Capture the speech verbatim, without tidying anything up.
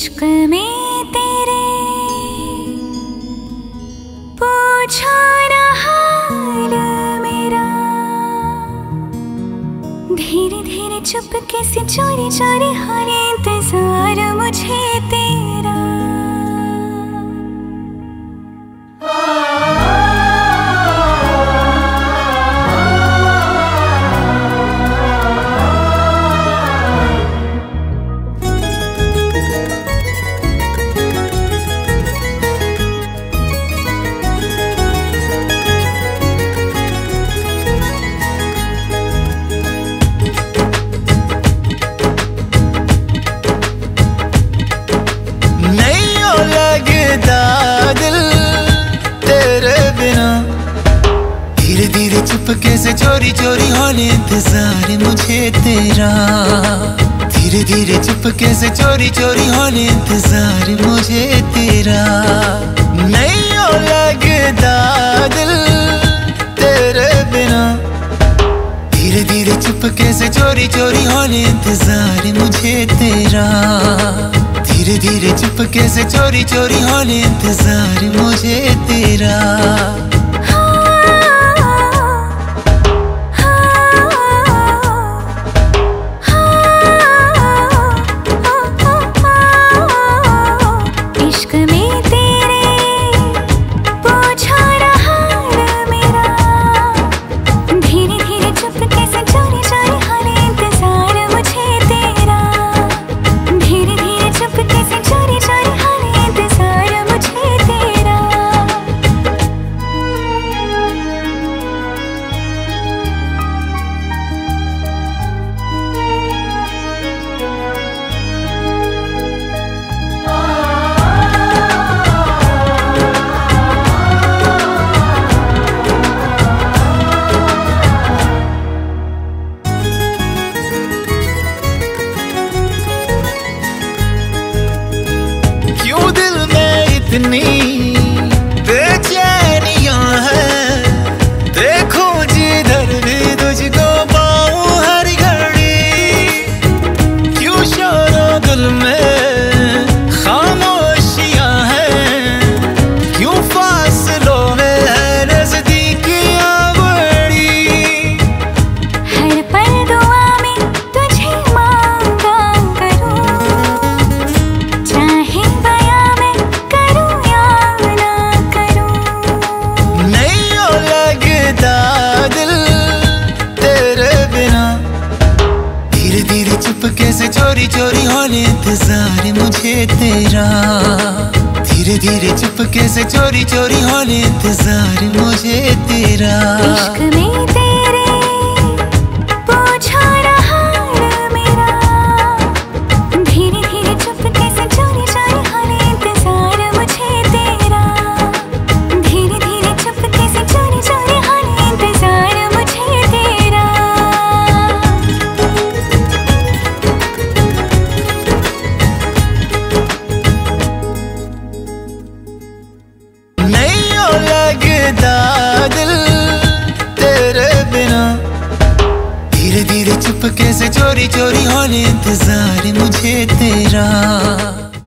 इश्क में तेरे पूछो ना हाल मेरा, धीरे धीरे चुपके से चोरी चोरी हर इंतजार मुझे तेरा। दिल तेरे बिना धीरे धीरे चुपके से चोरी चोरी होने इंतजार मुझे तेरा, धीरे धीरे चुपके से चोरी चोरी होने इंतजार मुझे तेरा। नहीं हो लगता दिल तेरे बिना, धीरे धीरे चुपके से चोरी चोरी होने इंतजार मुझे तेरा, धीरे धीरे चुपके से चोरी चोरी होने इंतजार मुझे तेरा। इश्क में तेरे पूछो ना हाल मेरा, धीरे धीरे चुपके से चोरी चोरी होने इंतजार मुझे तेरा, धीरे धीरे चुपके से चोरी चोरी होने इंतजार मुझे तेरा। क्यों दिल में इतनी बेचैनियां हैं, देखो जिधर भी तुझको पाऊं हर घड़ी। क्यों शोरो दिल में खामोशियां हैं, क्यों फासलों में है नजदीकियां बड़ी। हर पल दुआ में तुझे मांगा करूं, चाहे बयां में करूं या ना करूं। नहीं हो लगता दिल तेरे बिना, धीरे धीरे चुपके से चोरी चोरी होने इंतजार मुझे तेरा, धीरे धीरे चुपके से चोरी चोरी होने इंतजार मुझे तेरा। इश्क में तेरे पूछो ना हाल मेरा, धीरे धीरे चुपके से चोरी चोरी होने इंतजार मुझे तेरा, धीरे धीरे चुपके से चोरी चोरी होने इंतजार मुझे तेरा। नहीं हो लगता दिल तेरे बिना, धीरे धीरे चुपके से चोरी चोरी होने इंतजार मुझे तेरा।